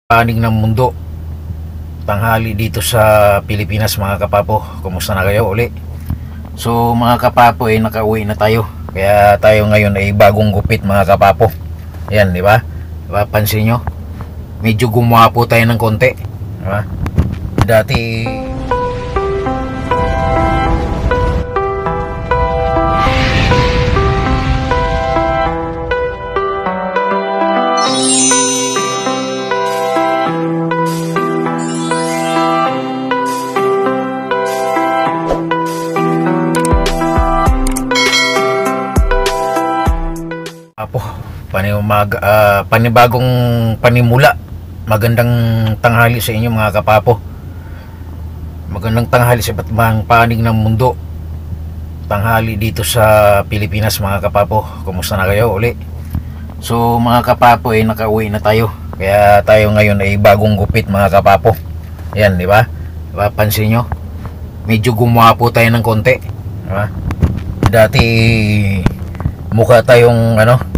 Panig ng mundo, tanghali dito sa Pilipinas mga kapapo. Kumusta na kayo uli? So mga kapapo, nakauwi na tayo. Kaya tayo ngayon ay bagong gupit mga kapapo. Ayan, di ba? Pansin nyo, medyo gumawa po tayo ng konti, di ba? Dati panibagong panimula. Magandang tanghali sa inyo mga kapapo. Magandang tanghali sa iba't ibang panig ng mundo, tanghali dito sa Pilipinas mga kapapo. Kumusta na kayo uli? So mga kapapo, nakauwi na tayo. Kaya tayo ngayon ay bagong gupit mga kapapo. Ayan, di ba? Pansin nyo, medyo gumawa po tayo ng konti, di ba? Dati mukha tayong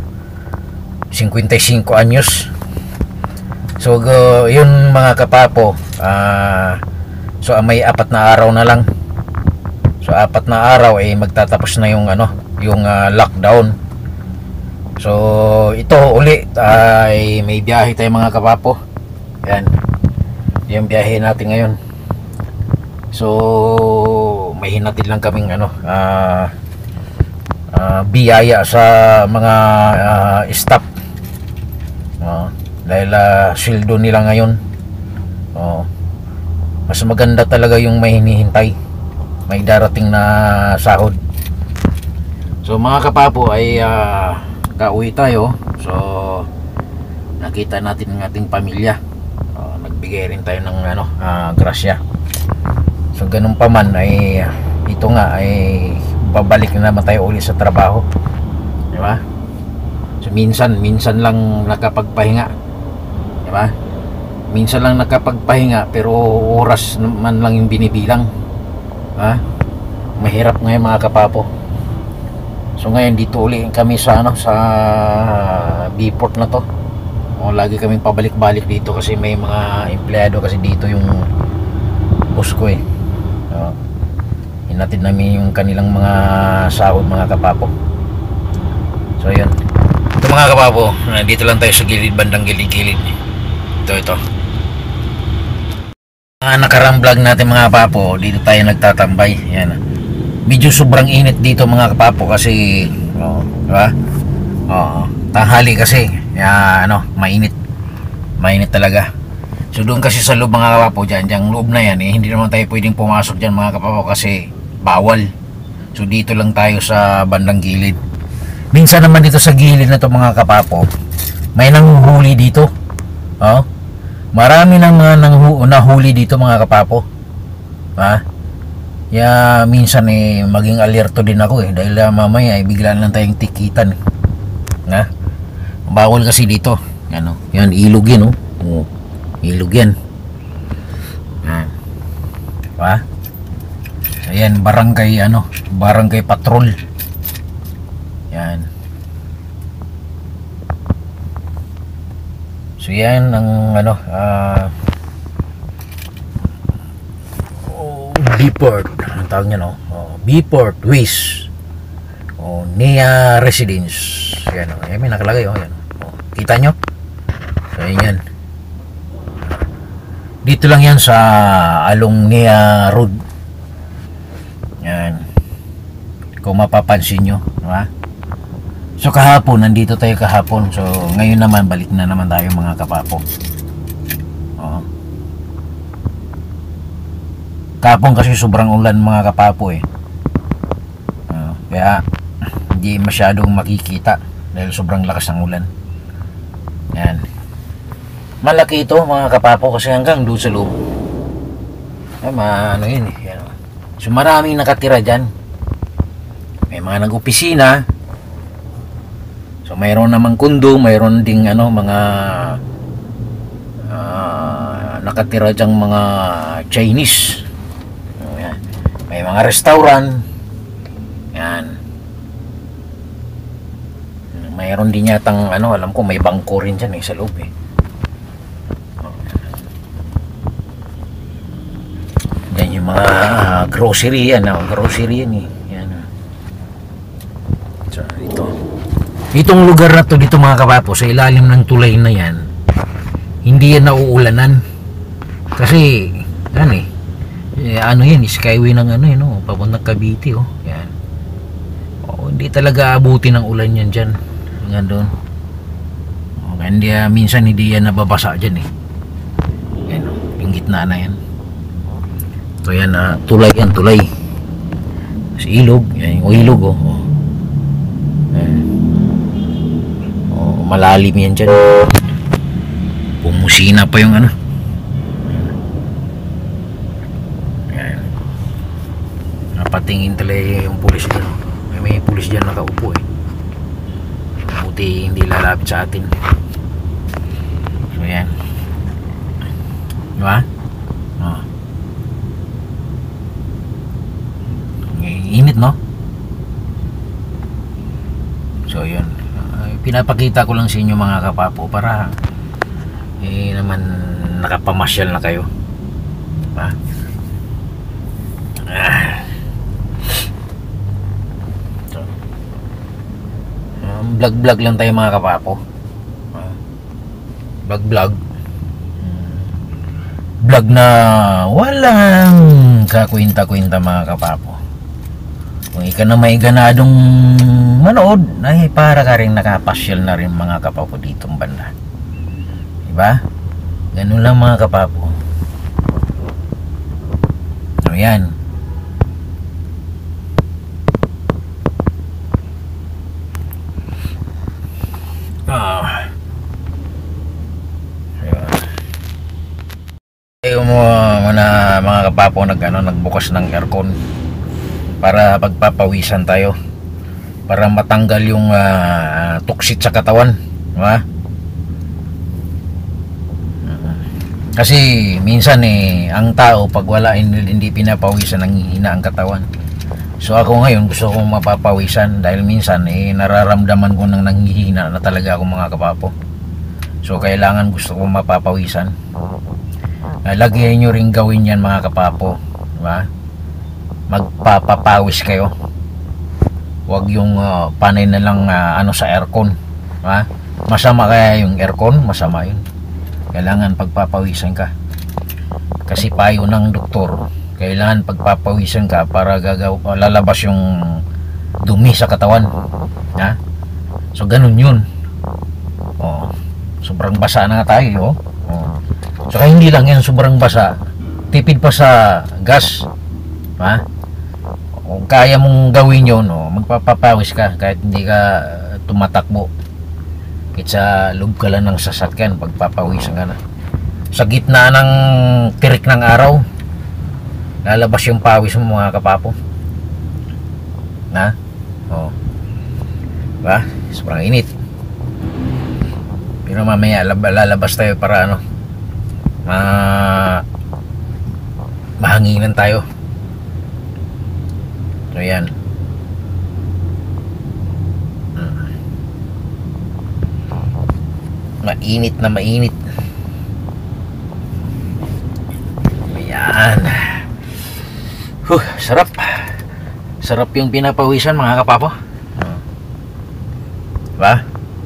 55 anyos. So yun mga kapapo, so may 4 na araw na lang. So 4 na araw ay magtatapos na yung lockdown. So ito uli ay may biyahe tayo mga kapapo. Yan, yung biyahe natin ngayon. So may hinatid lang kaming biyaya sa mga staff, dahil sweldo nila ngayon. Mas maganda talaga yung may hinihintay, may darating na sahod. So mga kapapo ay kauwi tayo. So nakita natin ng ating pamilya, nagbigay rin tayo ng grasya. So ganun pa man ay ito nga ay babalik na naman tayo ulit sa trabaho, di ba? So minsan lang nakapagpahinga, di ba? Minsan lang nakapagpahinga, pero oras naman lang yung binibilang, ha? Mahirap ngayon mga kapapo. So ngayon dito ulit kami sa sa Bport na to. Lagi kaming pabalik-balik dito kasi may mga empleyado kasi dito yung boss ko hinatid namin yung kanilang mga sahod mga kapapo. So yun, ito mga kapapo, dito lang tayo sa gilid, bandang gilid-gilid. Ito mga nakarang vlog natin mga kapapo, dito tayo nagtatambay. Yan, medyo sobrang init dito mga kapapo kasi diba? Tanghali kasi mainit talaga. So doon kasi sa loob mga kapapo, dyan loob na yan hindi naman tayo pwedeng pumasok dyan mga kapapo kasi bawal. So dito lang tayo sa bandang gilid. Minsan naman dito sa gilid na to mga kapapo, may nanghuhuli dito. Marami nang mga nahuli dito mga kapapo. Minsan maging alerto din ako dahil mamaya bigla lang tayong tikitan. Bawal kasi dito. Yan ilog yan ilog yan. Diba? Ayan, barangay patrol. Yan. So yan ang Bport, ang tawag niya Bport West Nea Residence. Yan may nakalagay yan. Kita nyo? So yan. Dito lang yan sa Along Nea Road. Yan, kung mapapansin nyo, diba? So kahapon, nandito tayo kahapon. So ngayon naman, balik na naman tayo mga kapapo. Kahapon kasi sobrang ulan mga kapapo kaya hindi masyadong makikita dahil sobrang lakas ng ulan. Yan, malaki ito mga kapapo kasi hanggang doon sa loob yan. So maraming nakatira dyan. May mga nag-opisina. So mayroon namang kundo, mayroon ding mga nakatira dyang mga Chinese. Yan. May mga restaurant. Yan. Mayroon din yatang alam ko may bangko rin dyan sa loob Yung mga grocery yan, grocery yan eh. Yan. So, itong lugar na to dito mga kapapo, sa ilalim ng tulay na yan, hindi yan nauulanan. Kasi, yan eh. Ano yan, skyway ng ano yun, papuntang Cavite, yan. Hindi talaga abuti ng ulan yan dyan. Hanggang doon. Hindi, minsan hindi yan nababasa dyan eh. Yan, yung gitna na yan. So yan, tulay yan, tulay. Sa ilog, yan yung ilog malalim yan dyan. Pumusina pa yung ano. Yan. Napatingin talaga yung pulis dyan. May pulis dyan nakaupo eh. Buti hindi lalapit sa atin. So yan. Diba? Init, no? So yun, pinapakita ko lang sa inyo mga kapapo para naman nakapamasyal na kayo, diba? So, vlog lang tayo mga kapapo. Vlog na walang kakwinta-kwinta mga kapapo. Kung ika na may ganadong manood, ay para ka rin nakapasyal na rin mga kapapo ditong banda. Diba? Ganun lang mga kapapo. So yan. Ayaw mo na mga kapapo nagbukas ng aircon para pagpapawisan tayo, para matanggal yung tuksit sa katawan, diba? Kasi minsan ang tao pag wala hindi pinapawisan, nanghihina ang katawan. So ako ngayon gusto kong mapapawisan dahil minsan nararamdaman ko nang nanghihina na talaga ako mga kapapo. So kailangan gusto kong mapapawisan. Lagyan nyo rin gawin yan mga kapapo, diba? Magpapapawis kayo. Huwag yung panay na lang sa aircon, ha? Masama kaya yung aircon, masama yun. Kailangan pagpapawisan ka. Kasi payo ng doktor, kailangan pagpapawisan ka para lalabas yung dumi sa katawan, ha? So ganun yun. Sobrang basa na nga tayo, So kaya hindi lang yan sobrang basa, tipid pa sa gas, ha? Kung kaya mong gawin yun, magpapapawis ka kahit hindi ka tumatakbo. Kahit sa loob ka lang ng sasakyan, pagpapawisan ka na. Sa gitna ng tirik ng araw, lalabas yung pawis mo mga kapapo. Na? Diba? Sobrang init. Pero mamaya lalabas tayo para mahanginan tayo. So yan. Mainit na mainit. Ayan. Sarap. Sarap yung pinapawisan mga kapapo. Diba?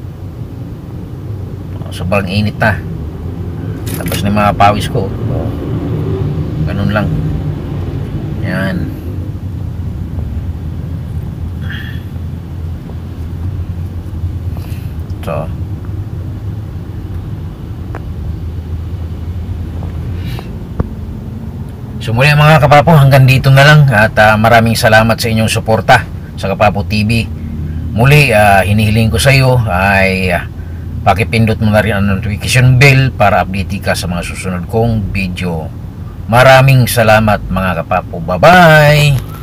Sobrang init na. Tapos na mga pawis ko. Ganun lang. Yan. So muli mga kapapo, hanggang dito na lang at maraming salamat sa inyong suporta sa Kapapo TV. Muli hinihiling ko sa iyo ay pakipindot mo na rin ang notification bell para update ka sa mga susunod kong video. Maraming salamat mga kapapo. Bye bye.